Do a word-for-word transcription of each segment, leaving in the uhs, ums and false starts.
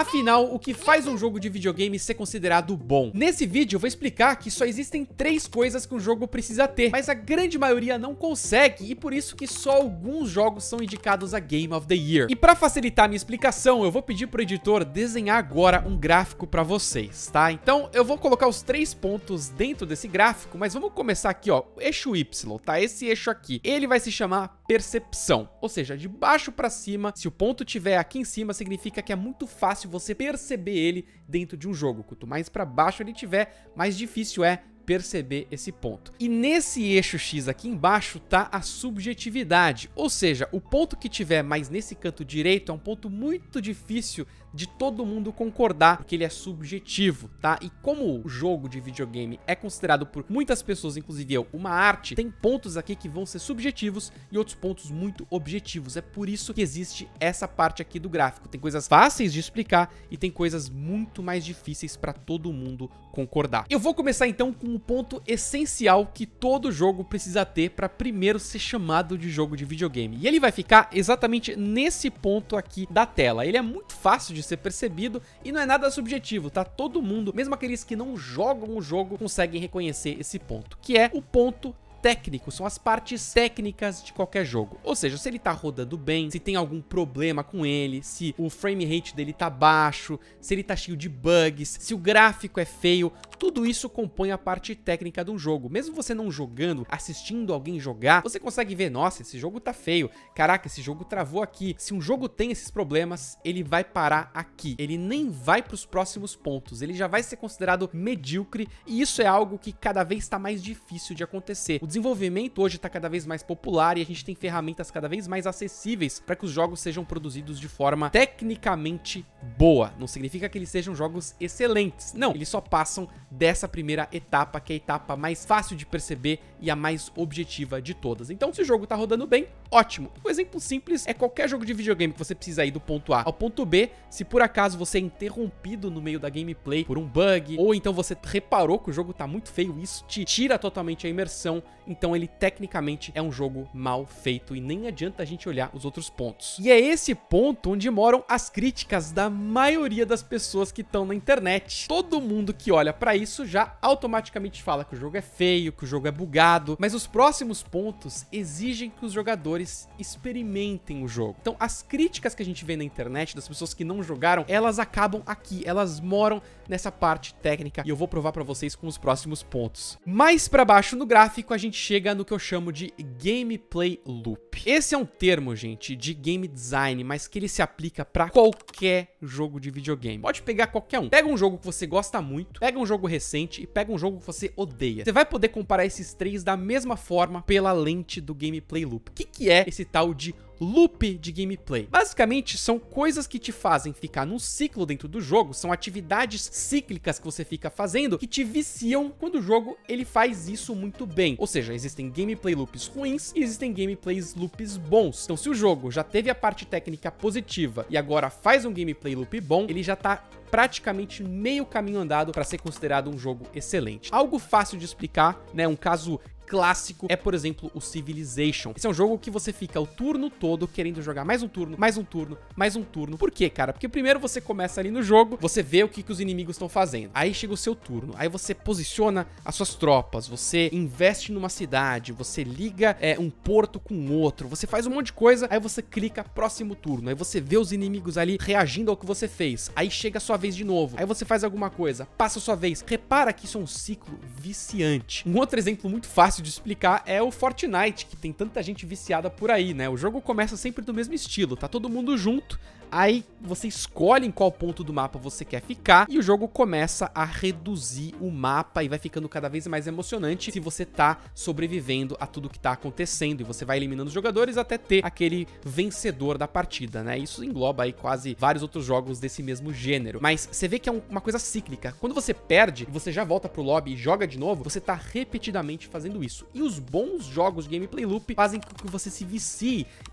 Afinal, o que faz um jogo de videogame ser considerado bom? Nesse vídeo eu vou explicar que só existem três coisas que um jogo precisa ter, mas a grande maioria não consegue, e por isso que só alguns jogos são indicados a Game of the Year. E para facilitar a minha explicação, eu vou pedir pro editor desenhar agora um gráfico para vocês, tá? Então eu vou colocar os três pontos dentro desse gráfico, mas vamos começar aqui, ó, eixo Y, tá? Esse eixo aqui, ele vai se chamar percepção, ou seja, de baixo para cima, se o ponto tiver aqui em cima, significa que é muito fácil você perceber ele dentro de um jogo. Quanto mais para baixo ele tiver, mais difícil é perceber esse ponto. E nesse eixo X aqui embaixo tá a subjetividade, ou seja, o ponto que tiver mais nesse canto direito é um ponto muito difícil de todo mundo concordar, porque ele é subjetivo, tá? E como o jogo de videogame é considerado por muitas pessoas, inclusive eu, uma arte, tem pontos aqui que vão ser subjetivos e outros pontos muito objetivos. É por isso que existe essa parte aqui do gráfico. Tem coisas fáceis de explicar e tem coisas muito mais difíceis para todo mundo concordar. Eu vou começar então com um ponto essencial que todo jogo precisa ter para primeiro ser chamado de jogo de videogame. E ele vai ficar exatamente nesse ponto aqui da tela. Ele é muito fácil de ser percebido e não é nada subjetivo, tá? Todo mundo, mesmo aqueles que não jogam o jogo, conseguem reconhecer esse ponto, que é o ponto técnico, são as partes técnicas de qualquer jogo. Ou seja, se ele tá rodando bem, se tem algum problema com ele, se o frame rate dele tá baixo, se ele tá cheio de bugs, se o gráfico é feio, tudo isso compõe a parte técnica de um jogo. Mesmo você não jogando, assistindo alguém jogar, você consegue ver, nossa, esse jogo tá feio, caraca, esse jogo travou aqui. Se um jogo tem esses problemas, ele vai parar aqui, ele nem vai pros próximos pontos, ele já vai ser considerado medíocre, e isso é algo que cada vez tá mais difícil de acontecer. O desenvolvimento hoje está cada vez mais popular e a gente tem ferramentas cada vez mais acessíveis para que os jogos sejam produzidos de forma tecnicamente boa. Não significa que eles sejam jogos excelentes, não, eles só passam dessa primeira etapa, que é a etapa mais fácil de perceber e a mais objetiva de todas. Então, se o jogo tá rodando bem, ótimo. Um exemplo simples é qualquer jogo de videogame que você precisa ir do ponto A ao ponto B. Se por acaso você é interrompido no meio da gameplay por um bug, ou então você reparou que o jogo tá muito feio, isso te tira totalmente a imersão, então ele tecnicamente é um jogo mal feito e nem adianta a gente olhar os outros pontos. E é esse ponto onde moram as críticas da maioria das pessoas que estão na internet. Todo mundo que olha pra isso já automaticamente fala que o jogo é feio, que o jogo é bugado, mas os próximos pontos exigem que os jogadores experimentem o jogo. Então as críticas que a gente vê na internet das pessoas que não jogaram, elas acabam aqui, elas moram nessa parte técnica e eu vou provar pra vocês com os próximos pontos. Mais pra baixo no gráfico a gente chega no que eu chamo de gameplay loop. Esse é um termo, gente, de game design, mas que ele se aplica pra qualquer jogo de videogame. Pode pegar qualquer um. Pega um jogo que você gosta muito, pega um jogo recente e pega um jogo que você odeia. Você vai poder comparar esses três da mesma forma pela lente do gameplay loop. O que que é esse tal de loop de gameplay? Basicamente, são coisas que te fazem ficar num ciclo dentro do jogo, são atividades cíclicas que você fica fazendo que te viciam quando o jogo ele faz isso muito bem. Ou seja, existem gameplay loops ruins e existem gameplay loops bons. Então, se o jogo já teve a parte técnica positiva e agora faz um gameplay loop bom, ele já tá praticamente meio caminho andado para ser considerado um jogo excelente. Algo fácil de explicar, né? Um caso clássico é, por exemplo, o Civilization. Esse é um jogo que você fica o turno todo querendo jogar mais um turno, mais um turno, mais um turno. Por quê, cara? Porque primeiro você começa ali no jogo, você vê o que, que os inimigos estão fazendo. Aí chega o seu turno, aí você posiciona as suas tropas, você investe numa cidade, você liga é, um porto com outro, você faz um monte de coisa, aí você clica próximo turno, aí você vê os inimigos ali reagindo ao que você fez, aí chega a sua vez de novo, aí você faz alguma coisa, passa a sua vez. Repara que isso é um ciclo viciante. Um outro exemplo muito fácil de explicar é o Fortnite, que tem tanta gente viciada por aí, né? O jogo começa sempre do mesmo estilo, tá todo mundo junto, aí você escolhe em qual ponto do mapa você quer ficar e o jogo começa a reduzir o mapa e vai ficando cada vez mais emocionante se você tá sobrevivendo a tudo que tá acontecendo e você vai eliminando os jogadores até ter aquele vencedor da partida, né? Isso engloba aí quase vários outros jogos desse mesmo gênero, mas você vê que é um, uma coisa cíclica. Quando você perde e você já volta pro lobby e joga de novo, você tá repetidamente fazendo isso. E os bons jogos de gameplay loop fazem com que você se vicie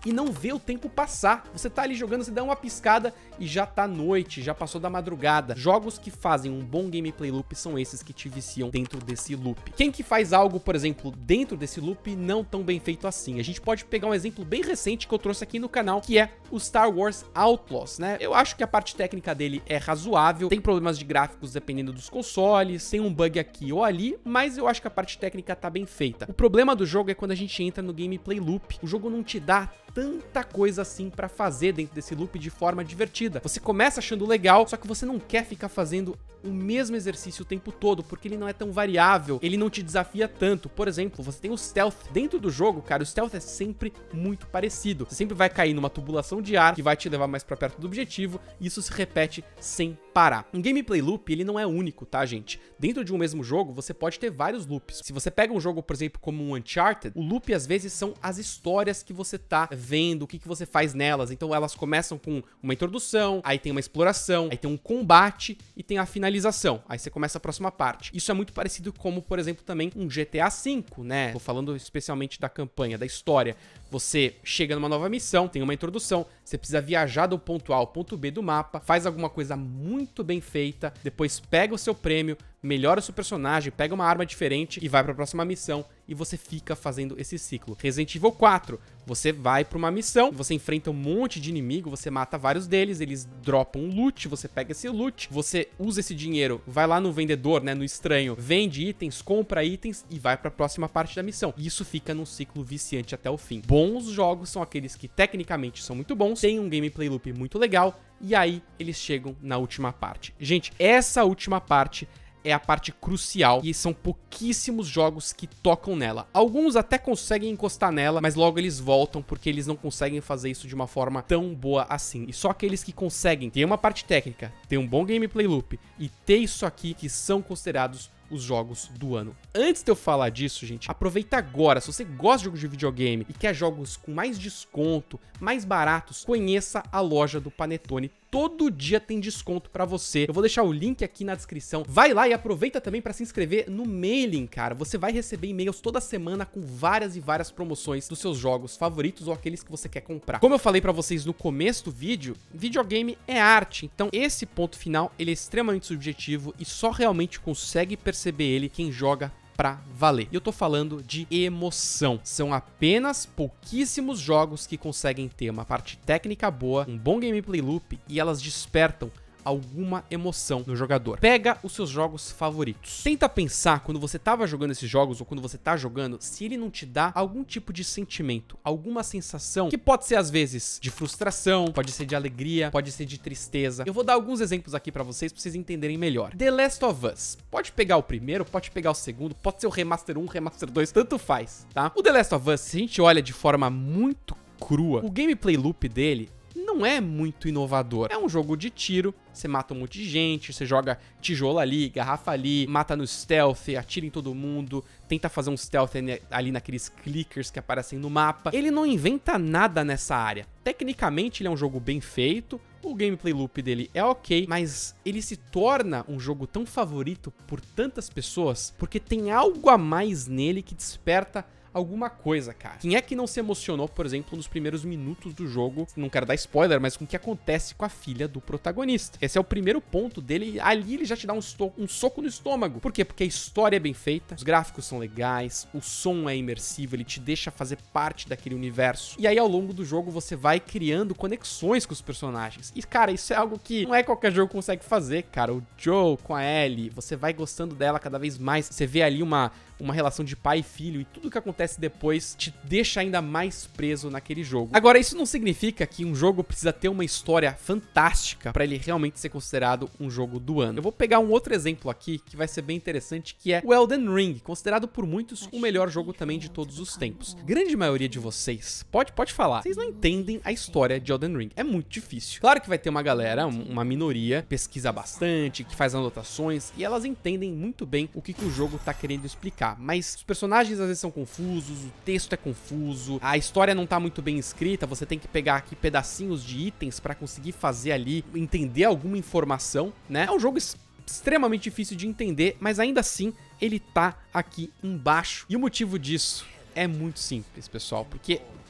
e não vê o tempo passar. Você tá ali jogando, você dá uma piscada e já tá noite, já passou da madrugada. Jogos que fazem um bom gameplay loop são esses que te viciam dentro desse loop. Quem que faz algo, por exemplo, dentro desse loop não tão bem feito assim? A gente pode pegar um exemplo bem recente que eu trouxe aqui no canal, que é o Star Wars Outlaws, né? Eu acho que a parte técnica dele é razoável, tem problemas de gráficos dependendo dos consoles, tem um bug aqui ou ali, mas eu acho que a parte técnica tá bem feita. O problema do jogo é quando a gente entra no gameplay loop. O jogo não te dá tanta coisa assim pra fazer dentro desse loop de forma divertida. Você começa achando legal, só que você não quer ficar fazendo o mesmo exercício o tempo todo, porque ele não é tão variável, ele não te desafia tanto. Por exemplo, você tem o stealth dentro do jogo, cara, o stealth é sempre muito parecido. Você sempre vai cair numa tubulação de ar que vai te levar mais pra perto do objetivo, e isso se repete sem parar. Um gameplay loop, ele não é único, tá, gente? Dentro de um mesmo jogo, você pode ter vários loops. Se você pega um jogo, por exemplo, como um Uncharted, o loop às vezes são as histórias que você tá vendo, o que, que você faz nelas. Então elas começam com uma introdução, aí tem uma exploração, aí tem um combate e tem a finalização. Aí você começa a próxima parte. Isso é muito parecido como, por exemplo, também um G T A cinco, né? Tô falando especialmente da campanha, da história. Você chega numa nova missão, tem uma introdução, você precisa viajar do ponto A ao ponto B do mapa, faz alguma coisa muito bem feita, depois pega o seu prêmio, melhora o seu personagem, pega uma arma diferente e vai para a próxima missão, e você fica fazendo esse ciclo. Resident Evil quatro, você vai para uma missão, você enfrenta um monte de inimigo, você mata vários deles, eles dropam um loot, você pega esse loot, você usa esse dinheiro, vai lá no vendedor, né, no estranho, vende itens, compra itens e vai para a próxima parte da missão. E isso fica num ciclo viciante até o fim. Bons jogos são aqueles que tecnicamente são muito bons, tem um gameplay loop muito legal, e aí eles chegam na última parte. Gente, essa última parte é a parte crucial e são pouquíssimos jogos que tocam nela. Alguns até conseguem encostar nela, mas logo eles voltam porque eles não conseguem fazer isso de uma forma tão boa assim. E só aqueles que conseguem ter uma parte técnica, ter um bom gameplay loop e ter isso aqui que são considerados os jogos do ano. Antes de eu falar disso, gente, aproveita agora. Se você gosta de jogos de videogame e quer jogos com mais desconto, mais baratos, conheça a loja do Panetone. Todo dia tem desconto pra você. Eu vou deixar o link aqui na descrição. Vai lá e aproveita também pra se inscrever no mailing, cara. Você vai receber e-mails toda semana com várias e várias promoções dos seus jogos favoritos ou aqueles que você quer comprar. Como eu falei pra vocês no começo do vídeo, videogame é arte. Então esse ponto final, ele é extremamente subjetivo e só realmente consegue perceber ele quem joga pra valer. E eu tô falando de emoção. São apenas pouquíssimos jogos que conseguem ter uma parte técnica boa, um bom gameplay loop e elas despertam alguma emoção no jogador. Pega os seus jogos favoritos. Tenta pensar quando você tava jogando esses jogos ou quando você tá jogando, se ele não te dá algum tipo de sentimento, alguma sensação que pode ser às vezes de frustração, pode ser de alegria, pode ser de tristeza. Eu vou dar alguns exemplos aqui pra vocês, pra vocês entenderem melhor. The Last of Us. Pode pegar o primeiro, pode pegar o segundo, pode ser o Remaster um, Remaster dois, tanto faz, tá? O The Last of Us, se a gente olha de forma muito crua, o gameplay loop dele não é muito inovador. É um jogo de tiro, você mata um monte de gente, você joga tijolo ali, garrafa ali, mata no stealth, atira em todo mundo, tenta fazer um stealth ali naqueles clickers que aparecem no mapa. Ele não inventa nada nessa área. Tecnicamente ele é um jogo bem feito, o gameplay loop dele é ok, mas ele se torna um jogo tão favorito por tantas pessoas porque tem algo a mais nele que desperta alguma coisa, cara. Quem é que não se emocionou, por exemplo, nos primeiros minutos do jogo? Não quero dar spoiler, mas com o que acontece com a filha do protagonista. Esse é o primeiro ponto dele, e ali ele já te dá um, um soco no estômago. Por quê? Porque a história é bem feita, os gráficos são legais, o som é imersivo, ele te deixa fazer parte daquele universo. E aí, ao longo do jogo, você vai criando conexões com os personagens. E, cara, isso é algo que não é qualquer jogo que consegue fazer, cara. O Joe com a Ellie, você vai gostando dela cada vez mais. Você vê ali uma... uma relação de pai e filho, e tudo que acontece depois te deixa ainda mais preso naquele jogo. Agora, isso não significa que um jogo precisa ter uma história fantástica para ele realmente ser considerado um jogo do ano. Eu vou pegar um outro exemplo aqui que vai ser bem interessante, que é o Elden Ring, considerado por muitos o melhor jogo também de todos os tempos. Grande maioria de vocês, pode, pode falar, vocês não entendem a história de Elden Ring. É muito difícil. Claro que vai ter uma galera, uma minoria, pesquisa bastante, que faz anotações, e elas entendem muito bem o que, que o jogo tá querendo explicar. Mas os personagens às vezes são confusos, o texto é confuso, a história não tá muito bem escrita, você tem que pegar aqui pedacinhos de itens pra conseguir fazer ali, entender alguma informação, né? É um jogo extremamente difícil de entender, mas ainda assim ele tá aqui embaixo. E o motivo disso é muito simples, pessoal, porque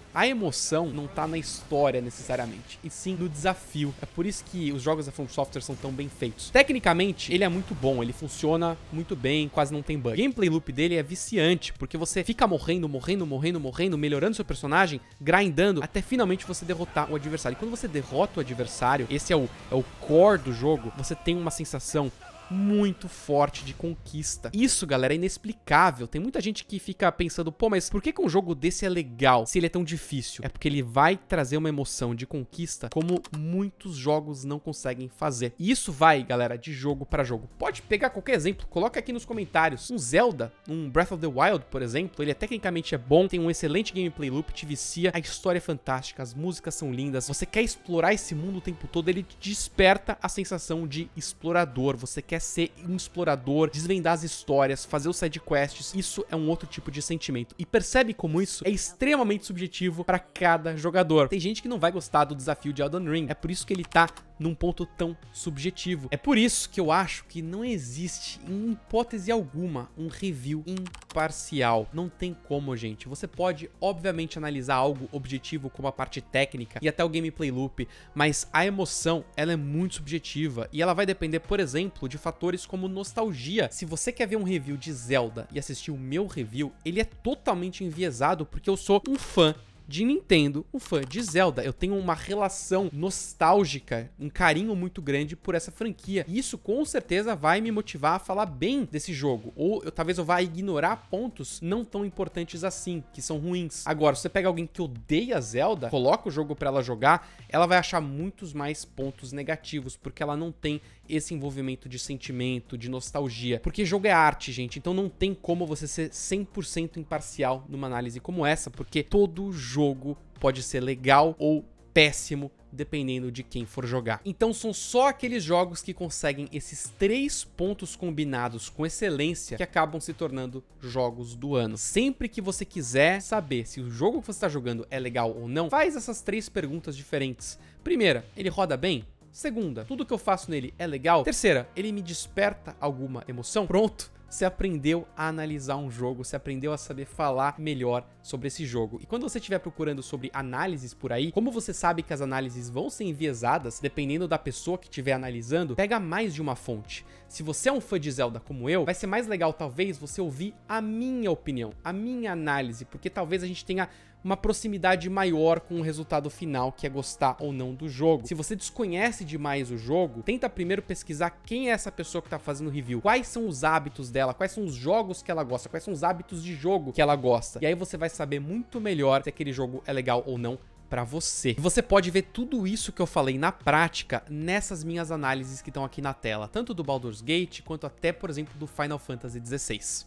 A emoção não tá na história necessariamente, e sim no desafio. É por isso que os jogos da From Software são tão bem feitos. Tecnicamente, ele é muito bom, ele funciona muito bem, quase não tem bug. O gameplay loop dele é viciante, porque você fica morrendo, morrendo, morrendo, morrendo, melhorando seu personagem, grindando, até finalmente você derrotar o adversário. E quando você derrota o adversário, esse é o, é o core do jogo, você tem uma sensação muito forte de conquista. Isso, galera, é inexplicável. Tem muita gente que fica pensando, pô, mas por que que um jogo desse é legal se ele é tão difícil? É porque ele vai trazer uma emoção de conquista como muitos jogos não conseguem fazer. E isso vai, galera, de jogo pra jogo. Pode pegar qualquer exemplo, coloca aqui nos comentários. Um Zelda, um Breath of the Wild, por exemplo, ele é tecnicamente é bom, tem um excelente gameplay loop, te vicia, a história é fantástica, as músicas são lindas, você quer explorar esse mundo o tempo todo, ele te desperta a sensação de explorador, você quer ser um explorador, desvendar as histórias, fazer os sidequests. Isso é um outro tipo de sentimento. E percebe como isso é extremamente subjetivo para cada jogador. Tem gente que não vai gostar do desafio de Elden Ring. É por isso que ele tá num ponto tão subjetivo. É por isso que eu acho que não existe, em hipótese alguma, um review imparcial. Não tem como, gente. Você pode, obviamente, analisar algo objetivo como a parte técnica e até o gameplay loop, mas a emoção, ela é muito subjetiva e ela vai depender, por exemplo, de fatores como nostalgia. Se você quer ver um review de Zelda e assistir o meu review, ele é totalmente enviesado porque eu sou um fã de Nintendo, um fã de Zelda. Eu tenho uma relação nostálgica, um carinho muito grande por essa franquia. E isso com certeza vai me motivar a falar bem desse jogo. Ou eu, talvez eu vá ignorar pontos não tão importantes assim, que são ruins. Agora, se você pega alguém que odeia Zelda, coloca o jogo pra ela jogar, ela vai achar muitos mais pontos negativos, porque ela não tem esse envolvimento de sentimento, de nostalgia. Porque jogo é arte, gente, então não tem como você ser cem por cento imparcial numa análise como essa, porque todo jogo pode ser legal ou péssimo, dependendo de quem for jogar. Então são só aqueles jogos que conseguem esses três pontos combinados com excelência que acabam se tornando jogos do ano. Sempre que você quiser saber se o jogo que você está jogando é legal ou não, faz essas três perguntas diferentes. Primeira, ele roda bem? Segunda, tudo que eu faço nele é legal? Terceira, ele me desperta alguma emoção? Pronto! Você aprendeu a analisar um jogo, você aprendeu a saber falar melhor sobre esse jogo. E quando você estiver procurando sobre análises por aí, como você sabe que as análises vão ser enviesadas, dependendo da pessoa que estiver analisando, pega mais de uma fonte. Se você é um fã de Zelda como eu, vai ser mais legal talvez você ouvir a minha opinião, a minha análise, porque talvez a gente tenha uma proximidade maior com o resultado final, que é gostar ou não do jogo. Se você desconhece demais o jogo, tenta primeiro pesquisar quem é essa pessoa que tá fazendo review, quais são os hábitos dela, quais são os jogos que ela gosta, quais são os hábitos de jogo que ela gosta. E aí você vai saber muito melhor se aquele jogo é legal ou não pra você. E você pode ver tudo isso que eu falei na prática nessas minhas análises que estão aqui na tela, tanto do Baldur's Gate quanto até, por exemplo, do Final Fantasy dezesseis.